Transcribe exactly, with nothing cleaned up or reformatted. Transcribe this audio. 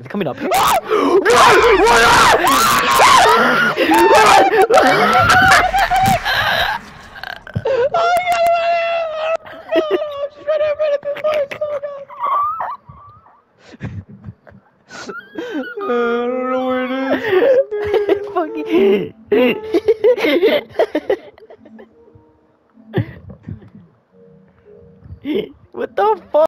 It's coming up here. I don't know where it is. Fucking. What the fuck?